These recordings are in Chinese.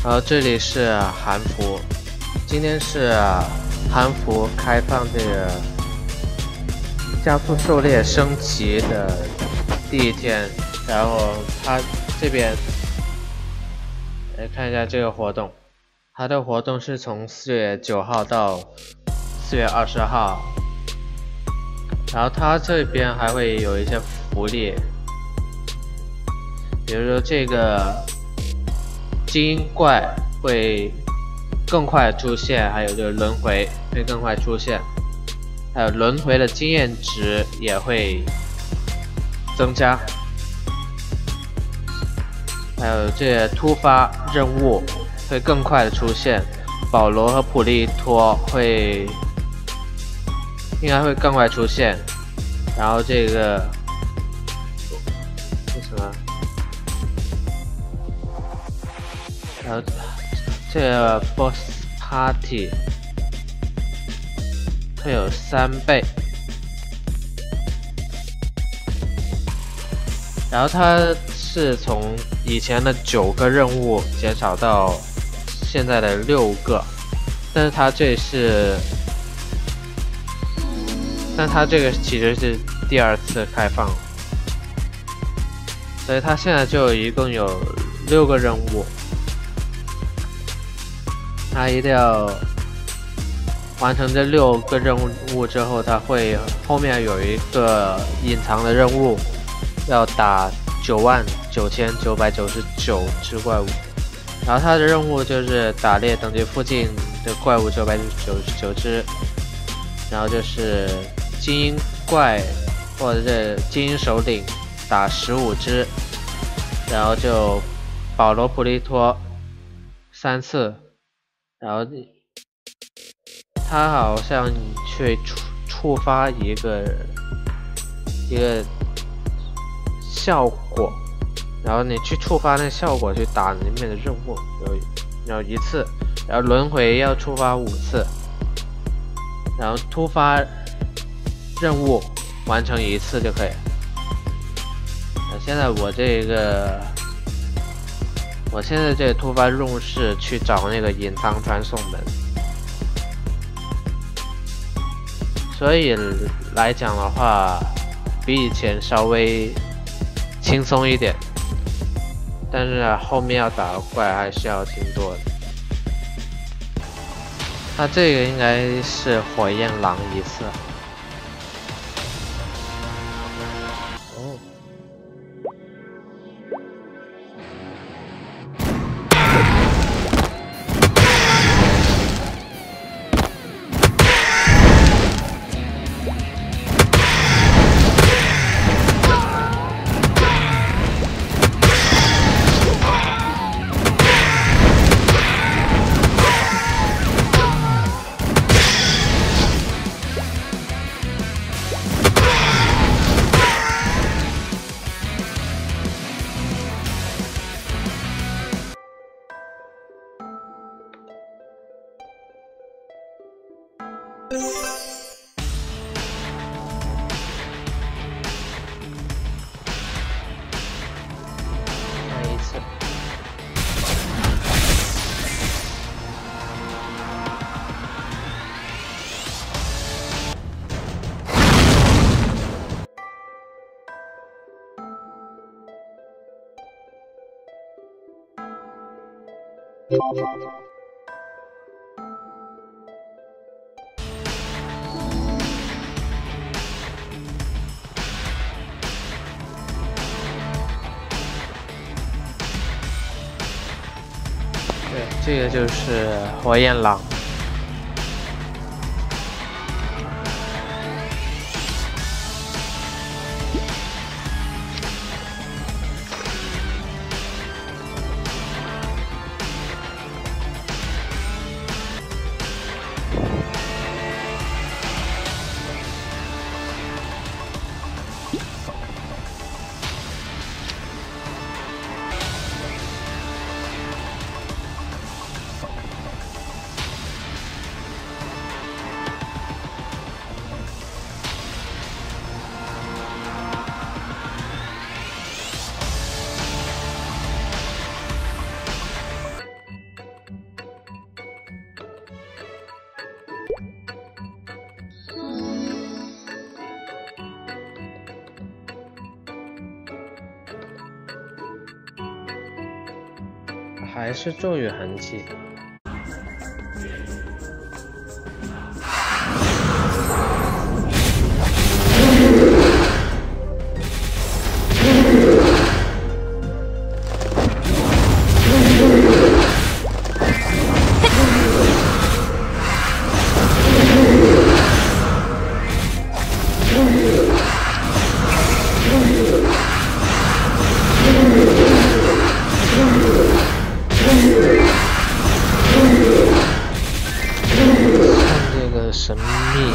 然后这里是韩服，今天是韩服开放这个加速狩猎升级的第一天，然后它这边来看一下这个活动，它的活动是从4月9号到4月20号，然后它这边还会有一些福利，比如说这个精英怪会更快出现，还有就是轮回会更快出现，还有轮回的经验值也会增加，还有这些突发任务会更快的出现，保罗和普利托应该会更快出现，然后这个什么？然后这个 boss party 会有3倍，然后它是从以前的9个任务减少到现在的6个，但是它这个其实是第2次开放，所以它现在就一共有6个任务。他一定要完成这6个任务之后，他会后面有一个隐藏的任务，要打99999只怪物，然后他的任务就是打猎等级附近的怪物999只，然后就是精英怪或者是精英首领打15只，然后就保罗普利托3次。然后他好像去触发一个效果，然后你去触发那个效果去打里面的任务，有1次，然后轮回要触发5次，然后突发任务完成1次就可以。现在我现在这个突发任务是去找那个隐藏传送门，所以来讲的话，比以前稍微轻松一点，但是后面要打的怪还是要挺多的。它这个应该是火焰狼1次。对，这个就是火焰狼。 还是咒语痕迹。神秘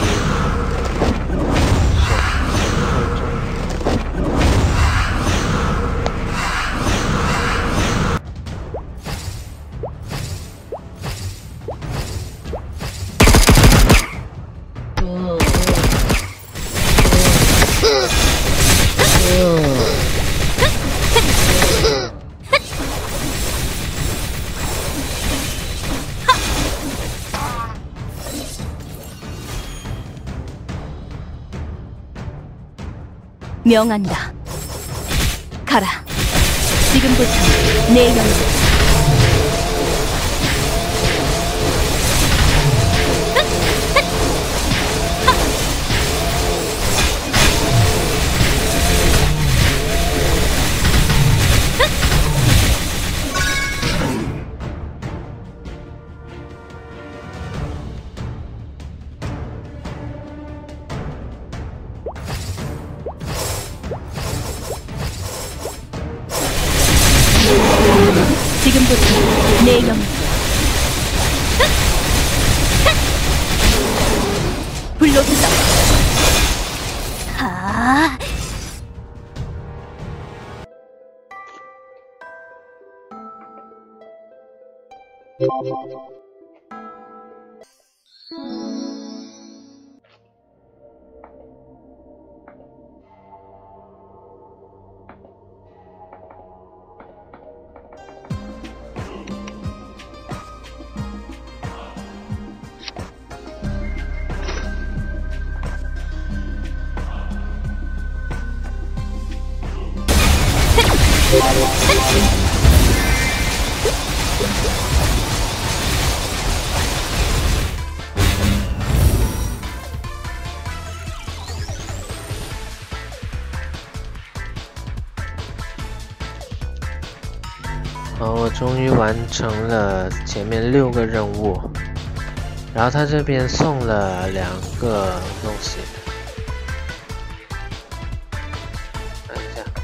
명한다. 가라. 지금부터 내 영역. 지금부터 내 영역. 불러준다. 아. 好，我终于完成了前面6个任务，然后他这边送了2个东西。看一下，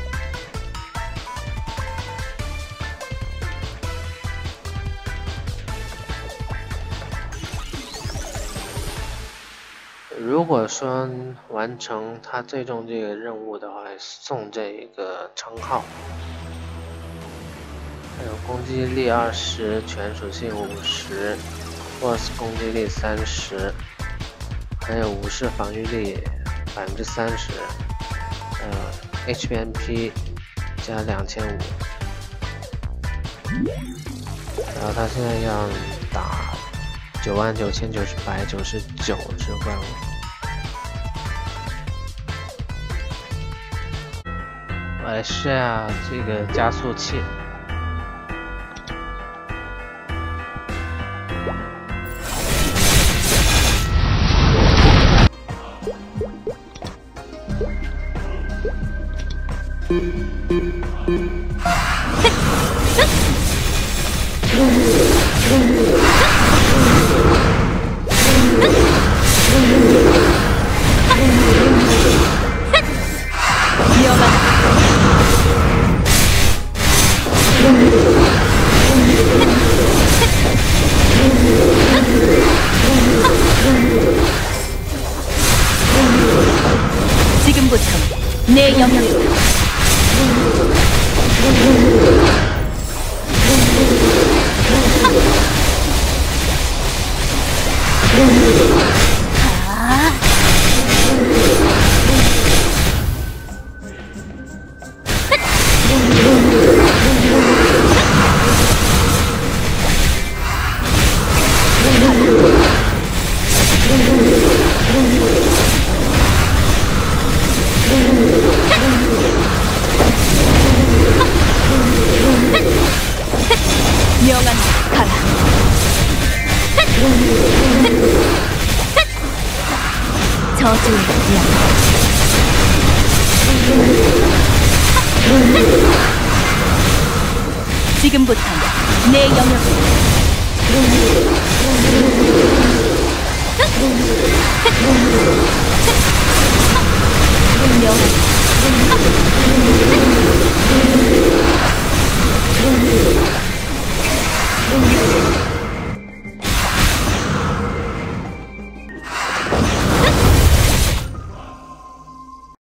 如果说完成他最终这个任务的话，送这个称号。还有攻击力20，全属性50 ，BOSS 攻击力30，还有武士防御力30%，HPMP 加2500。然后他现在要打99999只怪物。我来试下这个加速器。 지금부터 내 영역으로. 지금부터 내 영역으로. 명하다.